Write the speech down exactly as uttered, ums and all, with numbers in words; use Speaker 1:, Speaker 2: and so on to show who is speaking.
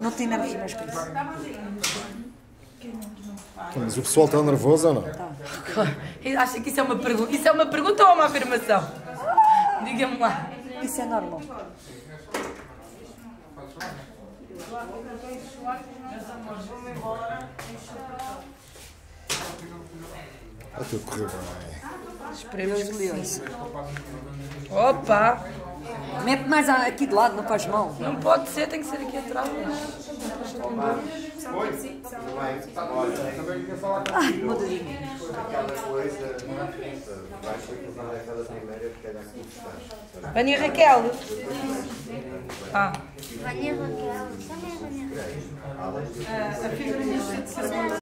Speaker 1: Não tem nervos mais para isso.
Speaker 2: Mas o pessoal está nervoso ou não?
Speaker 1: Tá.
Speaker 3: Acha que isso é uma pergunta? Isso é uma pergunta ou uma afirmação? Diga-me lá.
Speaker 1: Isso é normal.
Speaker 2: Vai ter que correr bem.
Speaker 3: Esperemos
Speaker 1: Deus
Speaker 3: que
Speaker 1: lhe
Speaker 3: sim.
Speaker 1: ouça.
Speaker 3: Opa!
Speaker 1: Mete mais aqui de lado, não faz mal.
Speaker 3: Não pode ser, tem que ser aqui atrás.
Speaker 1: Ai, meu Deus.
Speaker 3: Vânia Raquel. Ah.
Speaker 4: Vânia Raquel. Também é Vânia Raquel.